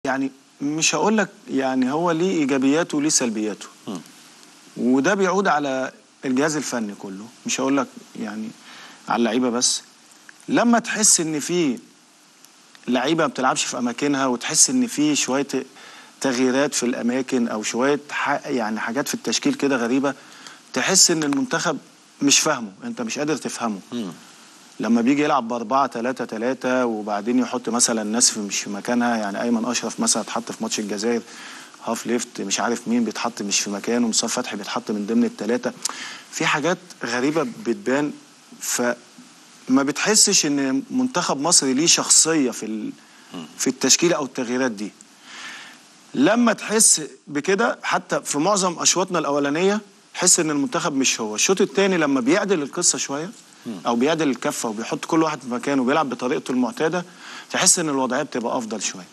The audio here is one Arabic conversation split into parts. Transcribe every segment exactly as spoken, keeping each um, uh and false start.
يعني مش هقول لك يعني هو ليه ايجابياته وليه سلبياته. م. وده بيعود على الجهاز الفني كله، مش هقول لك يعني على اللعيبه بس. لما تحس ان في لعيبه ما بتلعبش في اماكنها، وتحس ان في شويه تغييرات في الاماكن او شويه يعني حاجات في التشكيل كده غريبه، تحس ان المنتخب مش فاهمه، انت مش قادر تفهمه. م. لما بيجي يلعب بأربعة تلاتة تلاتة وبعدين يحط مثلا ناس في مش في مكانها، يعني أيمن أشرف مثلا اتحط في ماتش الجزائر هاف ليفت، مش عارف مين بيتحط مش في مكانه، مصطفى فتحي بيتحط من ضمن الثلاثة، في حاجات غريبة بتبان، فما بتحسش إن منتخب مصر ليه شخصية في في التشكيلة أو التغييرات دي. لما تحس بكده حتى في معظم أشواطنا الأولانية حس إن المنتخب مش هو. الشوط الثاني لما بيعدل القصة شوية او بيعدل الكفه وبيحط كل واحد في مكانه وبيلعب بطريقته المعتاده، تحس ان الوضعيه بتبقى افضل شويه.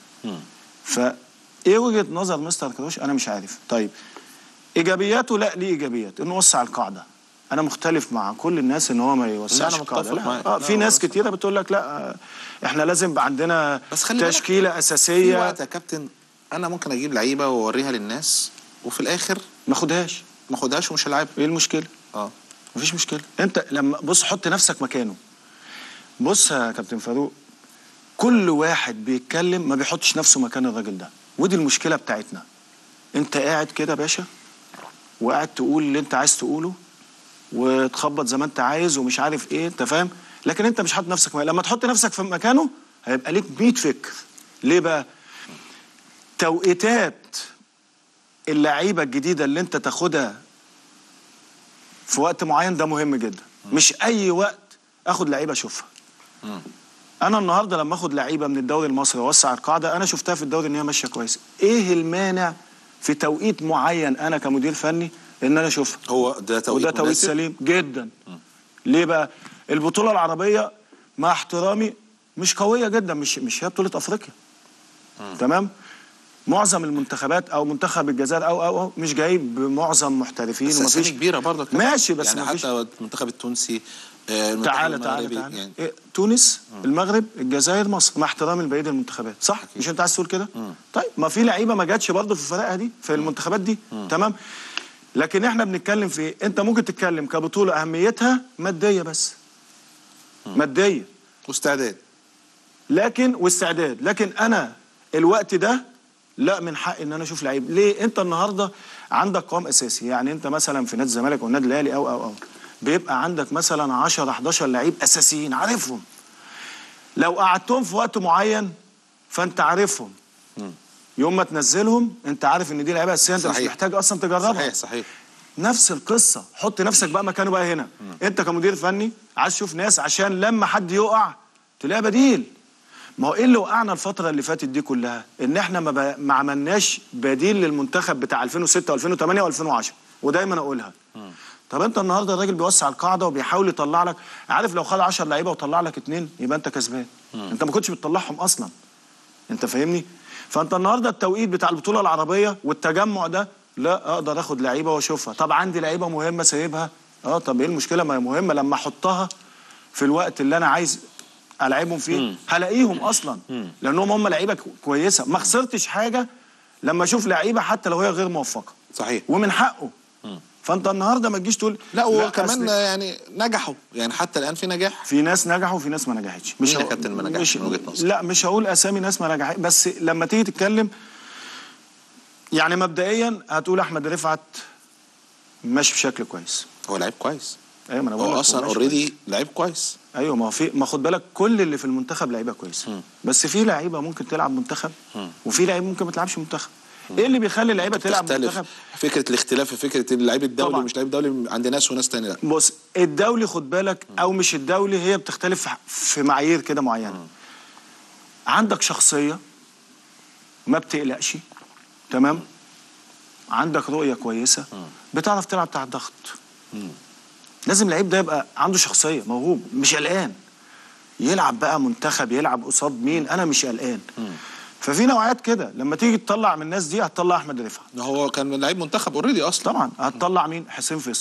فايه وجهه نظر مستر كروش؟ انا مش عارف. طيب ايجابياته، لا ليه ايجابيات، انه وسع القاعده. انا مختلف مع كل الناس ان هو ما يوسعش القاعده. لا اه في ناس كتيره بتقول لك لا احنا لازم يبقى عندنا تشكيله اساسيه. في وقت يا كابتن انا ممكن اجيب لعيبه واوريها للناس وفي الاخر ما اخدهاش ما اخدهاش ومش هلعبها. ايه المشكله؟ اه مفيش مشكله. انت لما بص حط نفسك مكانه. بص يا كابتن فاروق، كل واحد بيتكلم ما بيحطش نفسه مكان الراجل ده، ودي المشكله بتاعتنا. انت قاعد كده يا باشا وقاعد تقول اللي انت عايز تقوله وتخبط زي ما انت عايز ومش عارف ايه، انت فاهم، لكن انت مش حاطط نفسك مكانه. لما تحط نفسك في مكانه هيبقى ليك مية فكر. ليه بقى؟ توقيتات اللعيبه الجديده اللي انت تاخدها في وقت معين ده مهم جدا. م. مش اي وقت اخد لعيبه اشوفها. م. انا النهارده لما اخد لعيبه من الدوري المصري واوسع القاعده، انا شفتها في الدوري ان هي ماشيه كويس. ايه المانع في توقيت معين انا كمدير فني ان انا اشوفها؟ هو ده توقيت وده توقيت سليم جدا. م. ليه بقى؟ البطوله العربيه مع احترامي مش قويه جدا، مش مش هي بطوله افريقيا. م. تمام؟ معظم المنتخبات او منتخب الجزائر او او, أو مش جايب بمعظم محترفين، بس اسامي كبيره برضه ماشي، بس يعني حتى المنتخب التونسي آه المنتخب تعالى تعالى تعالى يعني. إيه تونس م. المغرب الجزائر مصر، مع احترامي لبقيه المنتخبات، صح؟ أكيد. مش انت عايز تقول كده؟ طيب ما في لعيبه ما جاتش برضه في الفرقه دي في م. المنتخبات دي. م. تمام. لكن احنا بنتكلم في ايه؟ انت ممكن تتكلم كبطوله اهميتها ماديه بس. م. ماديه واستعداد، لكن واستعداد لكن انا الوقت ده لا من حق ان انا اشوف لعيب. ليه؟ انت النهارده عندك قوام اساسي، يعني انت مثلا في نادي الزمالك او النادي الاهلي او او او بيبقى عندك مثلا عشرة حداشر لعيب اساسيين عارفهم. لو قعدتهم في وقت معين فانت عارفهم. م. يوم ما تنزلهم انت عارف ان دي لعيبه اساسيه، انت مش محتاج اصلا تجربها. صحيح صحيح. نفس القصه، حط نفسك بقى مكانه بقى هنا. م. انت كمدير فني عايز تشوف ناس عشان لما حد يقع تلاقي بديل. ما هو ايه اللي وقعنا الفتره اللي فاتت دي كلها؟ ان احنا ما, ب... ما عملناش بديل للمنتخب بتاع ألفين وستة وألفين وثمانية وألفين وعشرة، ودايما اقولها. م. طب انت النهارده الراجل بيوسع القاعده وبيحاول يطلع لك، عارف لو خد عشرة لعيبه وطلع لك اتنين يبقى انت كسبان. انت ما كنتش بتطلعهم اصلا. انت فاهمني؟ فانت النهارده التوقيت بتاع البطوله العربيه والتجمع ده، لا اقدر اخد لعيبه واشوفها. طب عندي لعيبه مهمه سايبها، اه طب ايه المشكله؟ ما هي مهمه، لما احطها في الوقت اللي انا عايز العبهم فيه مم. هلاقيهم اصلا. مم. لانهم هم لعيبه كويسه. ما خسرتش حاجه لما اشوف لعيبه حتى لو هي غير موفقه. صحيح. ومن حقه. مم. فانت النهارده ما تجيش تقول لا وكمان يعني نجحوا، يعني حتى الان في نجاح. في ناس نجحوا وفي ناس ما نجحتش. مش مين يا كابتن ما نجحش من وجهه نظرك؟ لا مش هقول اسامي ناس ما نجحتش، بس لما تيجي تتكلم يعني مبدئيا هتقول احمد رفعت ماشي بشكل كويس. هو لعيب كويس. ايوه ما انا بقول لك هو اصلا اوريدي لعيب كويس. ايوه ما هو في، ما خد بالك كل اللي في المنتخب لعيبه كويسه، بس في لعيبه ممكن تلعب منتخب م. وفي لعيبه ممكن ما تلعبش منتخب. م. ايه اللي بيخلي اللعيبه تلعب منتخب؟ فكره الاختلاف في فكره اللعيب الدولي ومش لعيب دولي عند ناس وناس ثانيه. لا بص الدولي خد بالك م. او مش الدولي هي بتختلف في معايير كده معينه. م. عندك شخصيه ما بتقلقش، تمام؟ م. عندك رؤيه كويسه، م. بتعرف تلعب تحت ضغط. لازم اللعيب ده يبقى عنده شخصيه، موهوب، مش قلقان يلعب بقى منتخب، يلعب قصاد مين، انا مش قلقان. ففي نوعيات كده لما تيجي تطلع من الناس دي هتطلع احمد رفعت. هو كان لعيب منتخب اوريدي اصلا. طبعا هتطلع مين؟ حسين فيصل.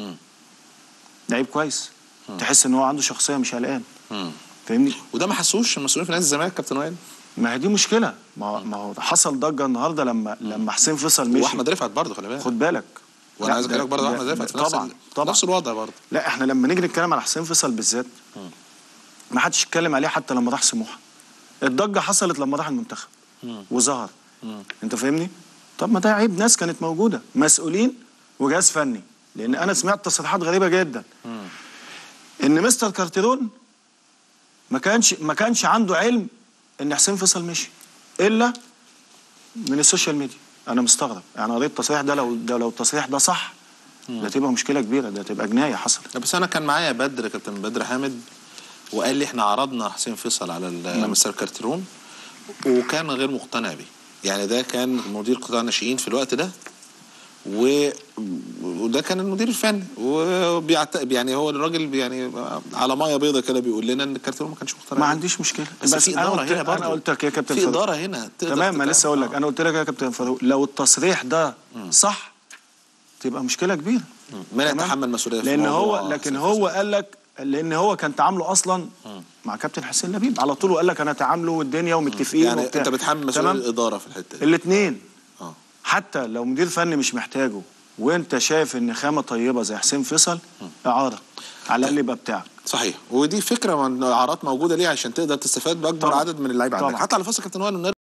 لعيب كويس. مم. تحس ان هو عنده شخصيه مش قلقان. فاهمني؟ وده ما حسوش المسؤولين في نادي الزمالك كابتن وائل. ما هي دي مشكله. ما هو ما هو حصل ضجه النهارده لما لما حسين فيصل مشي. واحمد رفعت برضه خلي بالك. خد بالك. وانا عايز اكلمك برضه احمد رفعت في نفس طبعا طبعا نفس الوضع برضه. لا احنا لما نيجي نتكلم على حسين فيصل بالذات ما حدش يتكلم عليه حتى لما راح سموحه. الضجه حصلت لما راح المنتخب وظهر. انت فاهمني؟ طب ما ده عيب ناس كانت موجوده، مسؤولين وجهاز فني. لان انا سمعت تصريحات غريبه جدا ان مستر كارتيرون ما كانش ما كانش عنده علم ان حسين فيصل مشي الا من السوشيال ميديا. انا مستغرب، يعني قريت التصريح ده، لو ده لو التصريح ده صح ده تبقى مشكله كبيره، ده تبقى جنايه حصلت. بس انا كان معايا بدر، كابتن بدر حامد، وقال لي احنا عرضنا حسين فيصل على مستر كارتيرون وكان غير مقتنع بيه. يعني ده كان مدير قطاع الناشئين في الوقت ده، و... وده كان المدير الفني، وبيعت... يعني هو الراجل يعني على ميه بيضه كده بيقول لنا ان الكارتيرون ما كانش مقتنع. ما عنديش مشكله، بس, بس في اداره هنا برضه. انا قلت لك يا كابتن في اداره هنا تمام. ما لسه اقول لك، انا قلت لك يا كابتن فاروق لو التصريح ده م. صح تبقى مشكله كبيره. من يتحمل مسؤوليه في لان هو لكن هو قال لك، لان هو كان تعامله اصلا م. مع كابتن حسين لبيب على طول، وقال لك انا تعامله والدنيا ومتفقين. يعني وبتاع. انت بتحمل مسؤوليه الاداره في الحته دي. الاثنين اه حتى لو مدير فني مش محتاجه وانت شايف ان خامه طيبه زي حسين فيصل، اعاره على الاقل يبقى بتاعك. صحيح. ودي فكره من الاعارات موجوده ليه؟ عشان تقدر تستفاد باكبر طبعا. عدد من اللعيبه عندك. حتى على فكره كابتن وائل